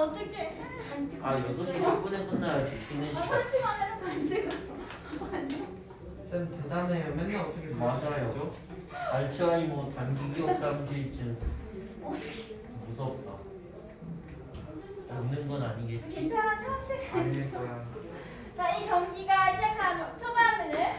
어떡해. 아 6시 10분에 끝나야지 쉬는 시간. 30만 해놓고 안 찍었어. 아니야? 쌤 대단해요. 맨날 어떻게 맞아요. 알츠하이머 단기 기억 상실증. 무섭다. 없는 건 아니겠지. 괜찮아, 처음 시간. 아닐 거야. 자, 이 경기가 시작한 초반에는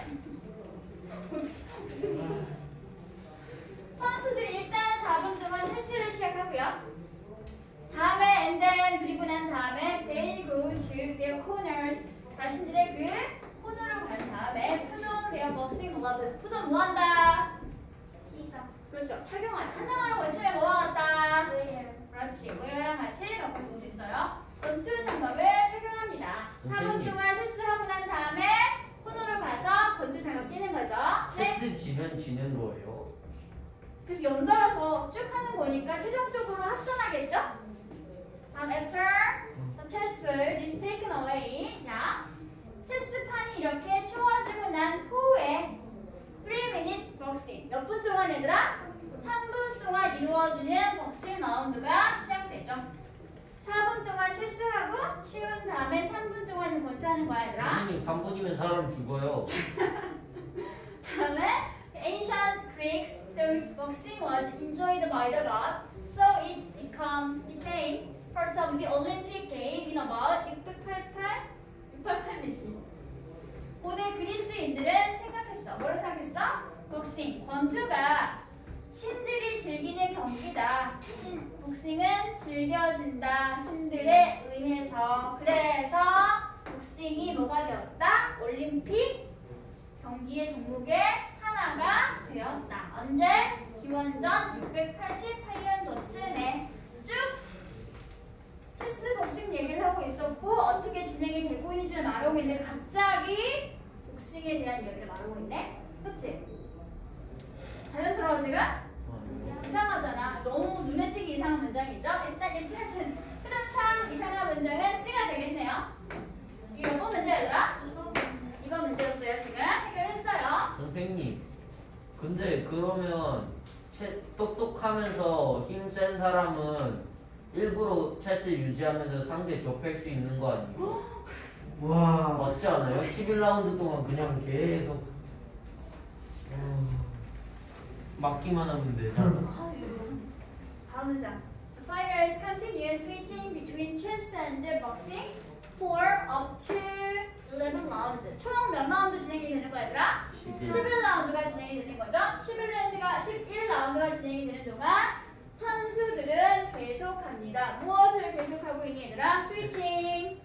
선수들이 일단 4분 동안 체스를 시작하고요. 다음에 and then 그리고 난 다음에 they go to their corners. 자신들의 그 코너로 간 다음에 put on their boxing gloves. put on 뭐 한다? 그렇죠. 착용하다. 한 단어로 외치면 뭐와 같다? 그렇지. wear랑 같이 바꾸실 수 있어요. 권투 장갑을 착용합니다. 4분 동안 체스를 하고 난 다음에 코너로 가서 권투 장갑 끼는 거죠. 네. 체스 지면 지는 거예요. 그래서 연달아서 쭉 하는 거니까 최종적으로 합산하겠죠? After the chessboard is taken away. 자, 체스판이 이렇게 치워지고 난 후에 3-minute boxing. 몇 분 동안 얘들아? 3분 동안 이루어지는 복싱 라운드가 시작되죠. 4분 동안 체스하고 치운 다음에 3분 동안 지금 권투하는 거야 얘들아. 선생님 3분이면 사람 죽어요. 다음에 ancient Greeks, the boxing was enjoyed by the gods, so it became part of the Olympic game in about 688 BC. 고대 그리스인들은 생각했어. 뭐를 생각했어? 복싱, 권투가 신들이 즐기는 경기다. 복싱은 즐겨진다. 신들에 의해서. 그래서 복싱이 뭐가 되었다? 올림픽 경기의 종목의 하나가 되었다. 언제? 기원전 688년도쯤에 쭉 체스 복싱 얘기를 하고 있었고 어떻게 진행이 되고 있는지를 말하고 있는데 갑자기 복싱에 대한 이야기를 말하고 있네. 그치? 자연스러워 지금? 이상하잖아. 너무 눈에 띄게 이상한 문장이죠? 일단 일차적인 흐름상 이상한 문장은 C가 되겠네요. 이거 몇 번 문제 얘들아? 2번 문제였어요. 지금 해결했어요. 선생님 근데 그러면 똑똑하면서 힘센 사람은 일부러 체스 유지하면서 상대 좁힐 수 있는 거 아니에요? 와. 맞지 않아요? 11라운드 동안 그냥 계속 막기만 하면 되잖아. 다음 문장. The fighters continue switching between chess and boxing for up to 11 rounds. 총 몇 라운드 진행이 되는 거야, 얘들아? 11라운드가 진행이 되는 거죠. 11라운드가 진행이 되는 동안 선수들은 계속합니다. 무엇을 계속하고 있니, 얘들아? 스위칭.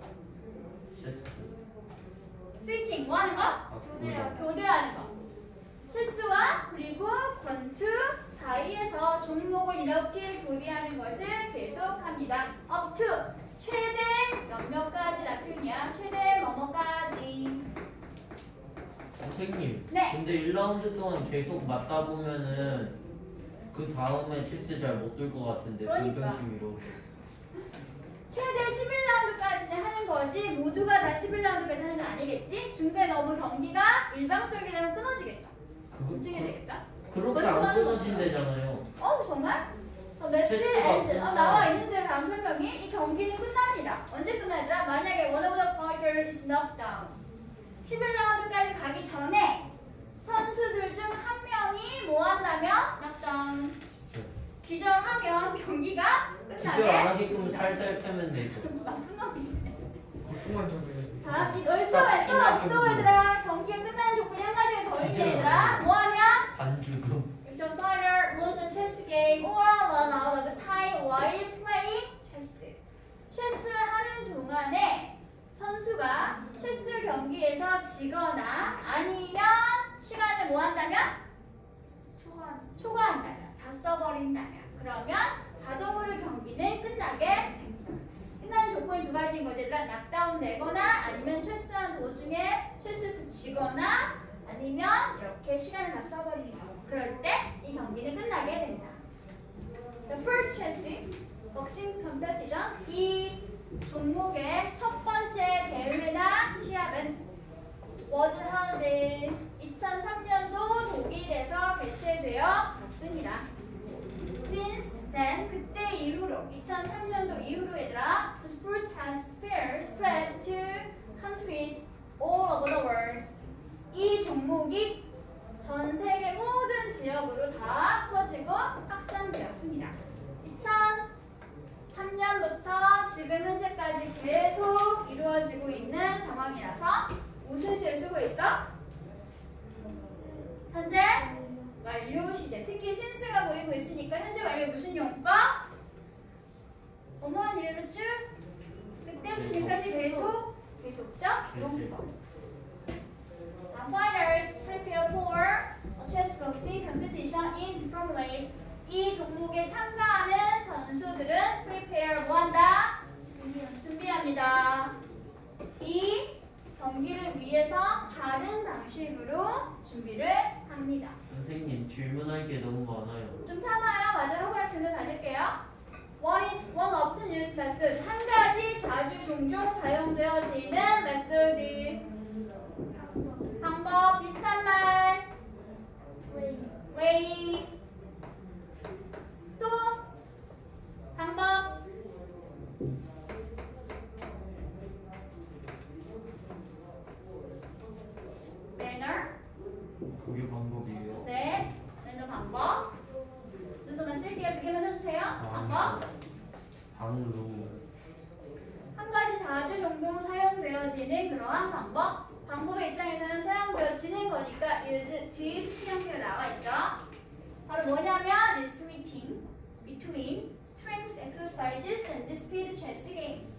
스위칭, 뭐 하는 거? 교대하는 거. 체스와 그리고 권투 사이에서 종목을 이렇게 교대하는 것을 계속합니다. up to 최대 몇몇까지라 표현이야. 최대 뭐뭐까지. 선생님 네. 근데 1라운드 동안 계속 맞다 보면은 그 다음에 체스 잘 못 들 것 같은데 그러니까. 불변심이로 최대 11라운드까지 하는 거지 모두가 다 11라운드까지 하는 건 아니겠지? 중간에 너무 경기가 일방적이라면 끊어지겠죠. 움직이게 되겠죠? 그렇게 안 끊어진대잖아요. 정말? 매치 엔드 나와 있는데 다음 설명이 이 경기는 끝납니다. 언제 끝나더라? 만약에 one of the fighters is knocked down 11라운드까지 가기 전에 선수들 중 한 명이 뭐 한다면? knockdown 기절하면 경기가 끝나게 기절 안 하게끔 살살 빼면 되죠. 나쁜 놈이네. 조금만 더 해야지. 다음 또 얘들아 경기가 끝나는 조건이 한 가지가 더 있지 얘들아. 뭐하면? 반죽음. If the fighter lose the chess game or run out of time while playing chess. 체스를 하는 동안에 선수가 체스 경기에서 지거나 아니면 시간을 뭐 한다면? 초과한다면, 다 써버린다면 그러면 자동으로 경기는 끝나게 됩니다. 끝나는 조건이 두 가지인 거지. 얘들아 낙다운 되거나 아니면 체스한 도중에 체스에서 지거나 아니면 이렇게 시간을 다 써버리는 경우. 그럴 때 이 경기는 끝나게 됩니다. The first chess boxing competition 이 종목의 첫 번째 대회나 시합은 was held 2003년도 독일에서 개최되어졌습니다. Since then 그때 이후로 2003년도 이후로 얘들아 all over the world. 이 종목이 전 세계 모든 지역으로 다 퍼지고 확산되었습니다. 2003년부터 지금 현재까지 계속 이루어지고 있는 상황이라서 무슨 시를 쓰고 있어? 현재 완료 시대. 특히 신스가 보이고 있으니까 현재 완료 무슨 용법? 어머한 이래로 쭉 그때부터 지금까지 계속적 용법. Fighters prepare for a chess boxing competition in different ways. 이 종목에 참가하는 선수들은 prepare 뭐한다? 준비합니다. 이 경기를 위해서 다른 방식으로 준비를 합니다. 선생님 질문할 게 너무 많아요. 좀 참아요. 마지막 후에 질문 받을게요. What is one often used method? 한 가지 자주 종종 사용되어지는 메소드. 방법 비슷한 말. way. 또 방법. manner. 그게 방법이에요? 네. manner 방법. 눈도만 쓸게요. 두 개만 해주세요. 방법. 방으로. 한 가지 자주 종종 사용되어지는 그러한 방법. 방법의 입장에서는 사용되어지는 거니까 use did 형태로 나와 있죠. 바로 뭐냐면 is switching between strength exercises and speed chess games.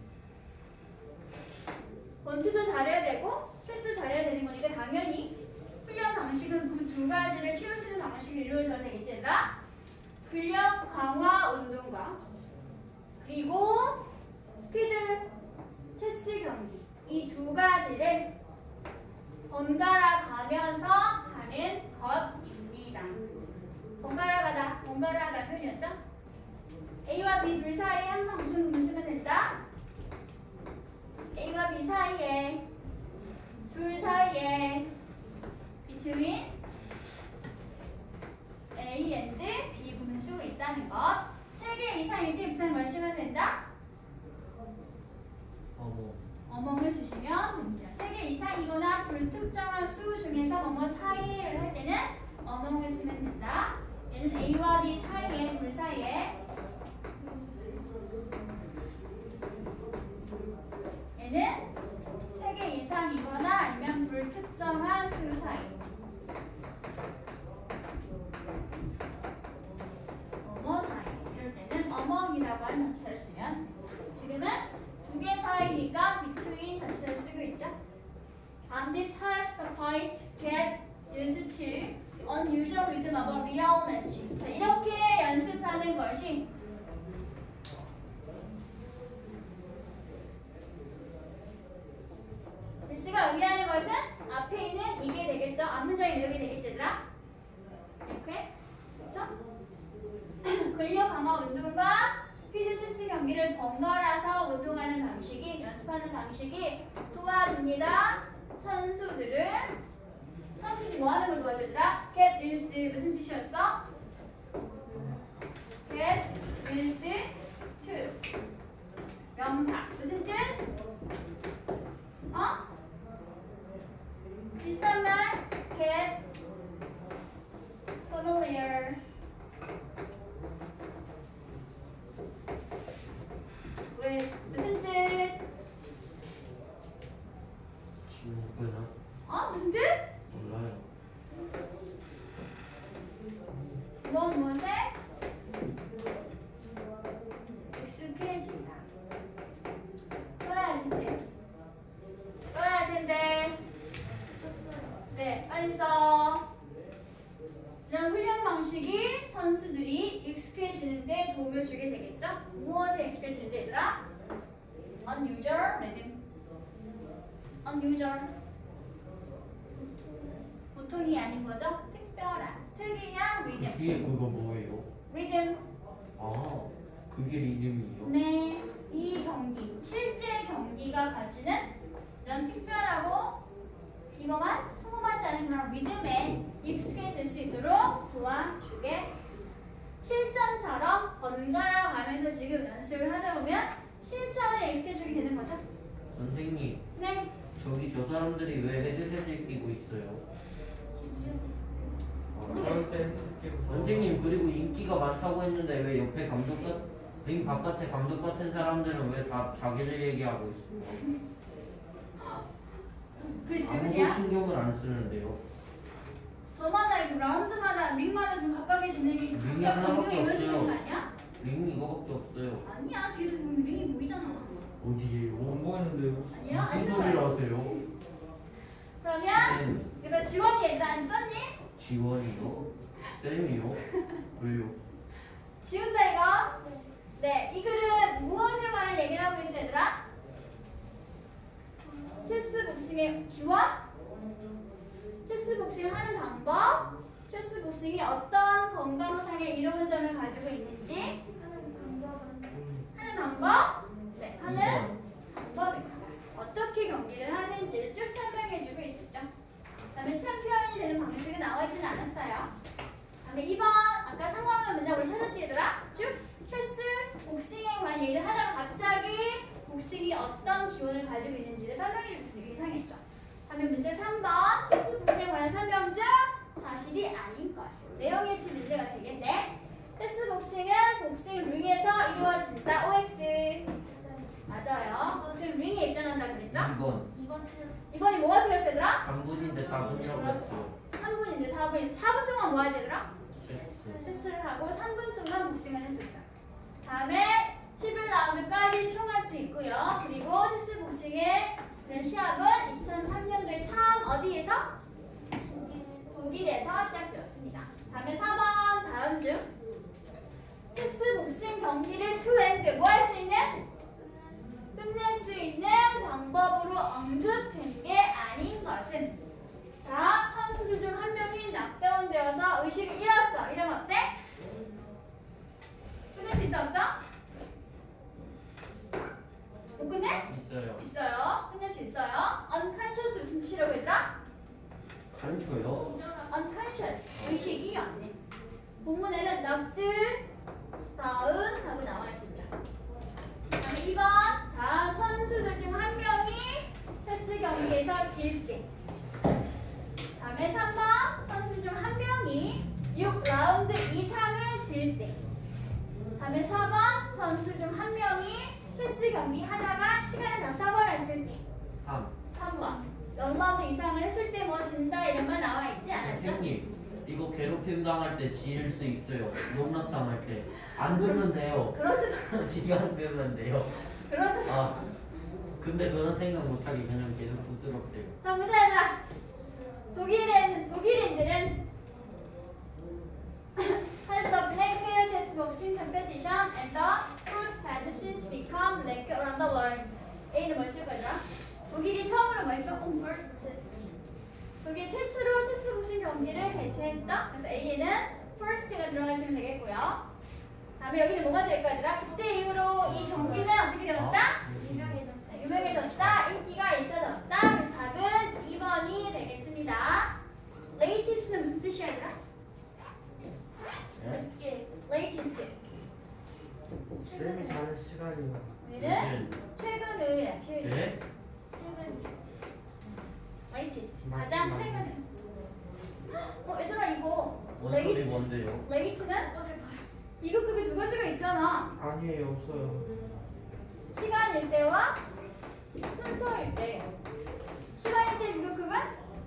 권투도 잘해야 되고 체스도 잘해야 되는 거니까 당연히 훈련 방식은 그 두 가지를 키워주는 방식이 이루어져야 되겠지 얘들아. 근력 강화 운동과 그리고 스피드 체스 경기 이 두 가지를 번갈아 가면서 하는 것입니다. 번갈아 가다, 번갈아 가다 표현이었죠? A와 B 둘 사이에 항상 무슨 부분 쓰면 된다? A와 B 사이에 둘 사이에 between A and B 부분 쓰고 있다는 것. 3개 이상일 때부터 뭘 쓰면 된다? 어멍을 쓰시면 됩니다. 3개 이상이거나 불특정한 수 중에서 뭐뭐 사이를 할 때는 어멍을 쓰면 된다. 얘는 A와 B 사이에, 둘 사이에. 얘는 3개 이상이거나 아니면 불특정한 수 사이. 어머 사이. 이럴 때는 어멍이라고 하는 전체를 쓰면 지금은 2개 사이니까 between 전체를 쓰고 있죠. This helps the point get used to the unusual rhythm of a real match. 자, 이렇게 연습하는 것이 S가 의미하는 것은 앞에 있는 이게 되겠죠. 앞문장의 내용이 되겠지 얘들아. 이렇게 그렇죠? 근력 강화 운동과 스피드 체스 경기를 번갈아서 운동하는 방식이 연습하는 방식이 도와줍니다. 선수들이 뭐 하는 걸 도와주더라? Get used 무슨 뜻이었어? Get used to 명사 무슨 뜻? 비슷한 말 get familiar 왜 무슨 뜻? 기억나? 무슨 뜻? 몰라요. 무엇에 익숙해진다. 써야 할 텐데. 써야 할 텐데. 네, 빨리 써. 이런 훈련 방식이 선수들이 익숙해지는데 도움을 주게 되겠죠? 무엇에 익숙해지는데 얘들아? Unusual rhythm. Unusual. 보통이 아닌 거죠? 특별한, 특이한 그 리듬. 뒤에 그거 뭐예요? 리듬. 그게 리듬이에요? 네, 이 경기, 실제 경기가 가지는 이런 특별하고 비범한, 평범하지 않은 그런 리듬에 익숙해질 수 있도록 도와주게. 실전처럼 번갈아 가면서 지금 연습을 하다 보면 실전에 익숙해지게 되는 거죠. 선생님, 네. 저기 저 사람들이 왜 헤드셋을 끼고 있어요? 그럴 때 느끼고 선생님 그리고 인기가 많다고 했는데 왜 옆에 링 바깥에 감독 같은 사람들은 왜 다 자기들 얘기하고 있어요? 그 아무도 질문이야? 신경을 안 쓰는데요. 저마다 이거 라운드마다 링마다 좀 각각의 진행이 링이 각각 하나밖에 공격이 이루어지는 없어요. 거 아니야? 링 이거밖에 없어요. 아니야 뒤에서 보면 링이 보이잖아. 어디에요? 안 보이는데요. 아니야? 무슨 아닌 소리를 거야. 하세요? 그러면 쌤, 그래서 지원이 얘들 안 썼니? 지원이요? 쌤이요? 왜요? 지운다 이거. 네, 이 글은 무엇에 관한 얘기를 하고 있어 얘들아? 체스 복싱의 기원? 체스 복싱을 하는 방법? 체스 복싱이 어떤 건강상의 이로운 점을 가지고 있는지 하는 방법? 네, 하는 2번. 방법입니다. 어떻게 경기를 하는지를 쭉 설명해주고 있었죠. 그다음에 챔피언이 되는 방식은 나와 있지는 않았어요. 그다음에 2번 아까 상황을 먼저 우리 찾았지 얘들아? 쭉 체스 복싱에 관한 얘기를 하다가 갑자기 복싱이 어떤 기원을 가지고 있는지를 설명해줬으니까 이상했죠. 다음에 문제 3번 체스 복싱에 관한 설명 중 사실이 아닌 것은 내용일치 문제가 되겠네. 체스 복싱은 복싱 링에서 이루어진다. OX 맞아요. 복싱 링에 입장한다 그랬죠? 2번. 2번이 뭐가 틀렸어 얘들아? 3분인데 4분이라고 했어요. 3분인데 4분 동안 뭐 하지 얘들아? 체스. 체스를 하고 3분 동안 복싱을 했었죠. 다음에 11라운드까지 총 할 수 있고요. 그리고 체스 복싱의 시합은 2003년도에 처음 어디에서? 독일에서 시작되었습니다. 다음에 4번 다음 중 체스 복싱 경기를 투핸드 뭐 할 수 있는? 끝낼 수 있는 방법으로 언급된 게 아닌 것은 자, 선수들 중 한 명이 낙다운되어서 의식을 잃었어. 이러면 어때? 끝낼 수 있어 없어? 못 끝내? 있어요. 있어요. 끝낼 수 있어요. unconscious 무슨 뜻이라고 얘들아? 간초요? unconscious 의식이 없는. 본문에는 knocked down 하고 나와 있었죠. 다음에 2번 자, 선수들 중 한 명이 체스 경기에서 질 때. 다음에 3번 선수 중 한 명이 6라운드 이상을 질 때. 다음에 4번 선수 중 한 명이 체스 경기 하다가 시간을 다 써버렸을 때. 3번 6라운드 이상을 했을 때 뭐 진다 이런 말 나와 있지 않았죠? 선생님 이거 괴롭힘 당할 때 지을 수 있어요. 농락 당할 때 안 두면 돼요. 그러지 마. 시간 빼면 돼요. 그러지 마. 아 근데 그런 생각 못하게 그냥 계속 부드럽대요. 자 보자 얘들아. 독일인들은 held the Black Hair Chess Boxing Competition and the sport has since become like around the world. A는 뭘 쓸 거죠? 독일이 처음으로 뭐 했어? 독일 최초로 체스 복싱 경기를 개최했죠? 그래서 A에는 first가 들어가시면 되겠고요. 다음에 여기는 뭐가 될 거야? 그때 이후로 이 경기는 어떻게 되었다? 유명해졌다. 인기가 있어졌다. 그래서 답은 2번이 되겠습니다. latest는 무슨 뜻이야 얘들아? 네? latest 쌤이 자는 시간이요. 얘는 최근의 표현. 네? 최근 latest 가장 최근에. 얘들아 이거 원톱이 뭔데요? late는 이거 급이 두 가지가 있잖아. 아니에요, 없어요. 시간일 때와 순서일 때. 시간일 때 비교급은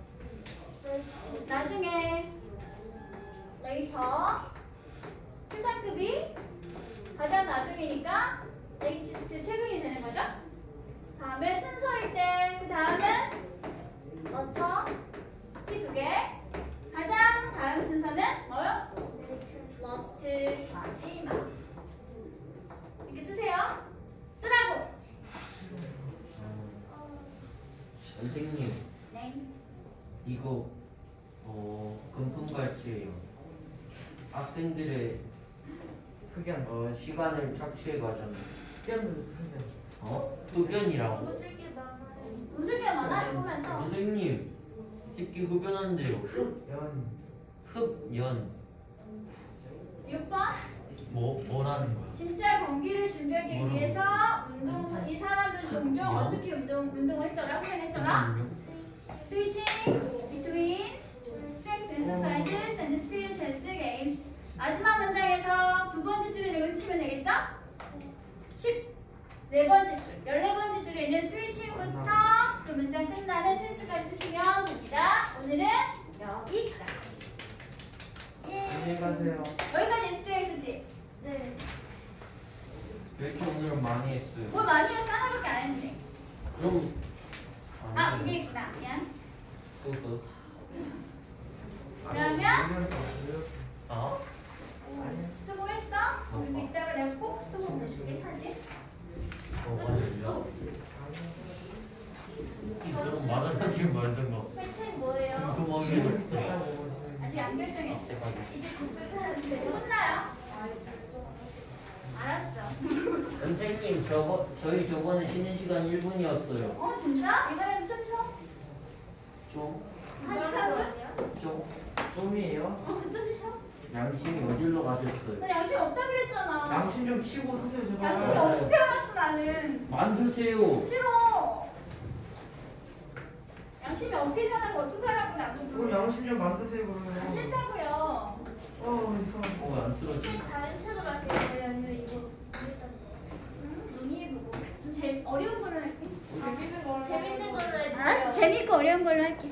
나중에 later. 회상급이 가장 나중이니까 latest 최근이 되는 거죠. 다음에 순서일 때 그 다음은 너처 이 두 개. 가장 다음 순서는 뭐요? lost 마지막. 이렇게 쓰세요. 쓰라고. 선생님 네. 이거 금품갈치예요. 학생들의 흑연. 시간을 착취해 가잖아요. 흑연도 흑연. 흡연이라고? 무슨 게 많아? 읽으면서. 선생님 새끼 흡연한대요. 연. 흡연 6번 뭐라는 거야? 진짜 경기를 준비하기 뭐라고? 위해서 운동선 이 사람들 종종 어떻게 운동을 했더라? 훈련했더라? Switching between strength exercises and spirit chess games. 마지막 문장에서 두 번째 줄에 이거 치면 되겠죠? 14번째 줄, 14번째 줄에 있는 스위칭부터 그 문장 끝나는 체스까지 쓰시면 됩니다. 오늘은 여기까지. 안녕히 가세요. 여기까지 SPX지? 네. 왜 이렇게 오늘은 많이 했어요? 뭘 많이 해서 하나밖에 안 했는데. 그럼 아, 두 개 있구나. 미안. 그거 그러면? 아? 수고했어? 그리고 이따가 내가 꼭 또 보여줄게, 사진. 맞아요. 그럼 말을 하지 말든가. 회책 뭐예요? 궁금하게 했어. 아직 안 결정했어. 이제 끝나요. 알았어. 선생님, 저희 저번에 쉬는 시간 1분이었어요. 어, 진짜? 이번엔 좀 쉬어? 좀? 한 2, 3분? 좀? 좀이에요? 어, 좀 쉬어? 양심이 어디로 가셨어요? 나 양심 없다 그랬잖아. 양심 좀 키고 사세요 제발. 양심이 없이 태어났어, 나는. 만드세요. 싫어. 양심이 없게 태어난 거 어떡하라고, 나도. 그럼 양심 좀 만드세요 그러면. 아, 싫다고요. 이상하다. 왜안 틀어지? 다른 책으로 하세요. 아니면 이거 응? 논의해보고. 좀 어려운 걸로 할게. 재밌는 걸로 해주세요. 알았어, 재밌고 어려운 걸로 할게.